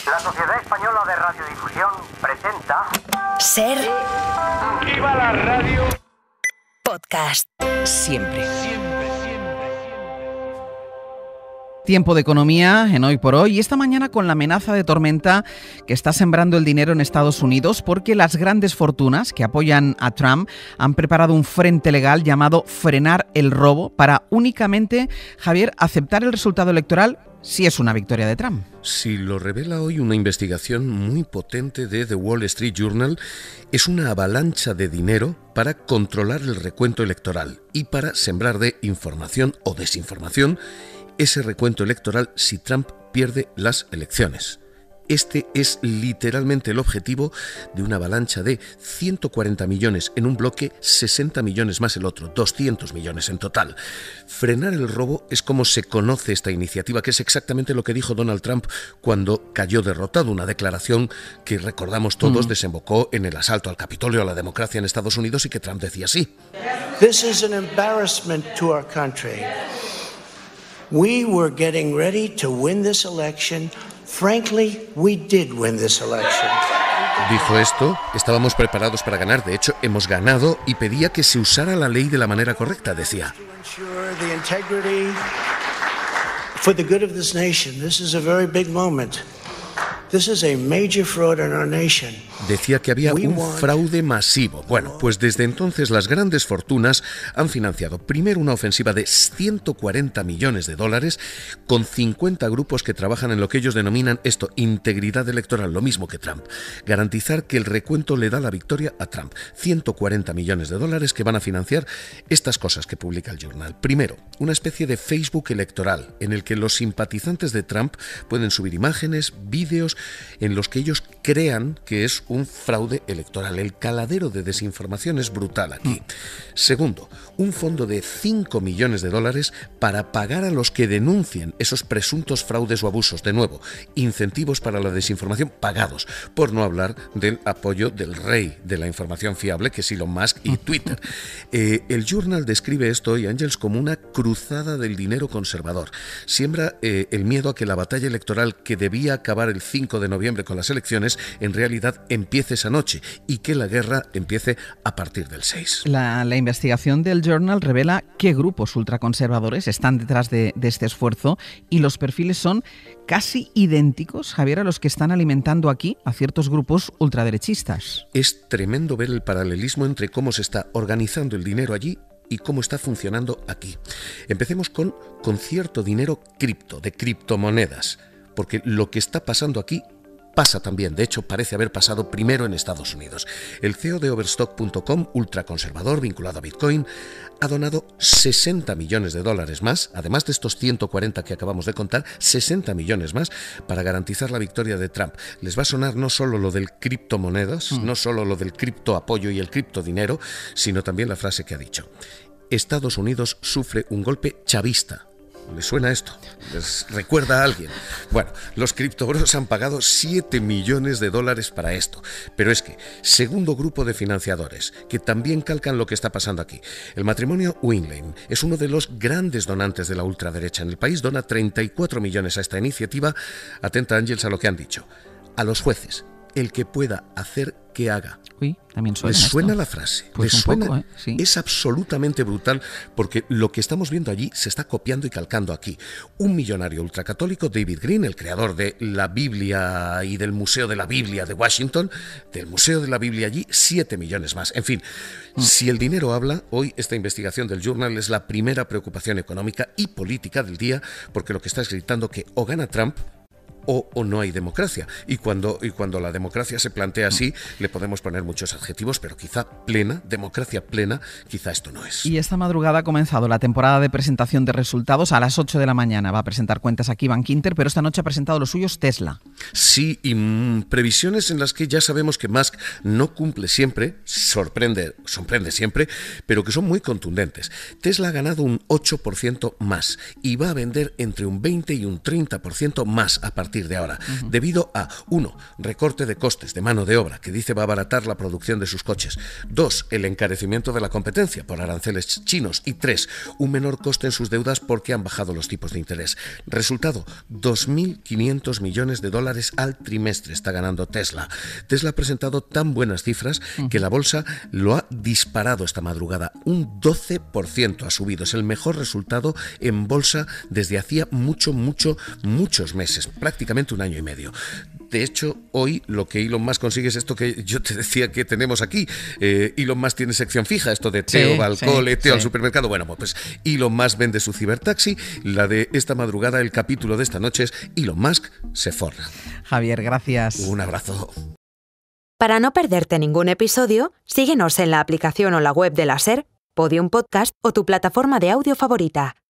La Sociedad Española de Radiodifusión presenta... Ser... ¡Viva la radio! Podcast. Siempre. Tiempo de economía en Hoy por Hoy, y esta mañana con la amenaza de tormenta que está sembrando el dinero en Estados Unidos, porque las grandes fortunas que apoyan a Trump han preparado un frente legal llamado Frenar el Robo para únicamente, Javier, aceptar el resultado electoral si es una victoria de Trump. Si lo revela hoy una investigación muy potente de The Wall Street Journal, es una avalancha de dinero para controlar el recuento electoral y para sembrar de información o desinformación ese recuento electoral si Trump pierde las elecciones. Este es literalmente el objetivo de una avalancha de 140 millones en un bloque, 60 millones más el otro, 200 millones en total. Frenar el robo es como se conoce esta iniciativa, que es exactamente lo que dijo Donald Trump cuando cayó derrotado, una declaración que recordamos todos desembocó en el asalto al Capitolio, a la democracia en Estados Unidos, y que Trump decía así. This is an embarrassment to our country. We were getting ready to win this election. Frankly, we did win this election. Dijo esto, estábamos preparados para ganar, de hecho hemos ganado, y pedía que se usara la ley de la manera correcta, decía. The integrity for the good of this nation. This is a very big moment. This is a major fraud in our nation. Decía que había un fraude masivo. Bueno, pues desde entonces las grandes fortunas han financiado primero una ofensiva de 140 millones de dólares con 50 grupos que trabajan en lo que ellos denominan integridad electoral, lo mismo que Trump. Garantizar que el recuento le da la victoria a Trump. 140 millones de dólares que van a financiar estas cosas que publica el Journal. Primero, una especie de Facebook electoral en el que los simpatizantes de Trump pueden subir imágenes, vídeos en los que ellos crean que es un fraude electoral. El caladero de desinformación es brutal aquí. Segundo, un fondo de 5 millones de dólares para pagar a los que denuncien esos presuntos fraudes o abusos. De nuevo, incentivos para la desinformación pagados, por no hablar del apoyo del rey de la información fiable, que es Elon Musk, y Twitter. El Journal describe esto, y Ángels, como una cruzada del dinero conservador. Siembra el miedo a que la batalla electoral que debía acabar el 5 de noviembre con las elecciones, en realidad empiece esa noche, y que la guerra empiece a partir del 6. La investigación del Journal revela qué grupos ultraconservadores están detrás de este esfuerzo, y los perfiles son casi idénticos, Javier, a los que están alimentando aquí a ciertos grupos ultraderechistas. Es tremendo ver el paralelismo entre cómo se está organizando el dinero allí y cómo está funcionando aquí. Empecemos con cierto dinero cripto, de criptomonedas, porque lo que está pasando aquí pasa también, de hecho parece haber pasado primero en Estados Unidos. El CEO de Overstock.com, ultraconservador vinculado a Bitcoin, ha donado 60 millones de dólares más, además de estos 140 que acabamos de contar, 60 millones más para garantizar la victoria de Trump. Les va a sonar no solo lo del criptomonedas, no solo lo del criptoapoyo y el criptodinero, sino también la frase que ha dicho. Estados Unidos sufre un golpe chavista. ¿Les suena esto? ¿Les recuerda a alguien? Bueno, los criptobros han pagado 7 millones de dólares para esto. Pero es que, segundo grupo de financiadores, que también calcan lo que está pasando aquí. El matrimonio Winlane es uno de los grandes donantes de la ultraderecha en el país. Dona 34 millones a esta iniciativa. Atenta, Ángels, a lo que han dicho. A los jueces, el que pueda hacer, que haga. Uy, también suena. ¿Les suena esto? la frase? Pues ¿Les un suena? poco, sí. Es absolutamente brutal, porque lo que estamos viendo allí se está copiando y calcando aquí. Un millonario ultracatólico, David Green, el creador de la Biblia y del Museo de la Biblia de Washington, del Museo de la Biblia allí, 7 millones más. En fin, si el dinero habla, hoy esta investigación del Journal es la primera preocupación económica y política del día, porque lo que está es gritando que o gana Trump o no hay democracia. Y cuando la democracia se plantea así, le podemos poner muchos adjetivos, pero quizá plena, democracia plena, quizá esto no es. Y esta madrugada ha comenzado la temporada de presentación de resultados. A las 8 de la mañana va a presentar cuentas aquí Bank Inter, pero esta noche ha presentado los suyos Tesla. Sí, y previsiones en las que ya sabemos que Musk no cumple siempre, sorprende siempre, pero que son muy contundentes. Tesla ha ganado un 8% más y va a vender entre un 20 y un 30% más a partir partir de ahora, debido a 1. Recorte de costes de mano de obra, que dice va a abaratar la producción de sus coches. 2. El encarecimiento de la competencia por aranceles chinos. Y 3. Un menor coste en sus deudas porque han bajado los tipos de interés. Resultado, 2.500 millones de dólares al trimestre está ganando Tesla. Tesla ha presentado tan buenas cifras que la bolsa lo ha disparado esta madrugada. Un 12% ha subido. Es el mejor resultado en bolsa desde hacía muchos meses, prácticamente un año y medio. De hecho, hoy lo que Elon Musk consigue es esto que yo te decía que tenemos aquí. Elon Musk tiene sección fija, esto de Teo va al cole, Teo al supermercado. Bueno, pues Elon Musk vende su cibertaxi. La de esta madrugada, el capítulo de esta noche es Elon Musk se forra. Javier, gracias. Un abrazo. Para no perderte ningún episodio, síguenos en la aplicación o la web de la SER, Podium Podcast o tu plataforma de audio favorita.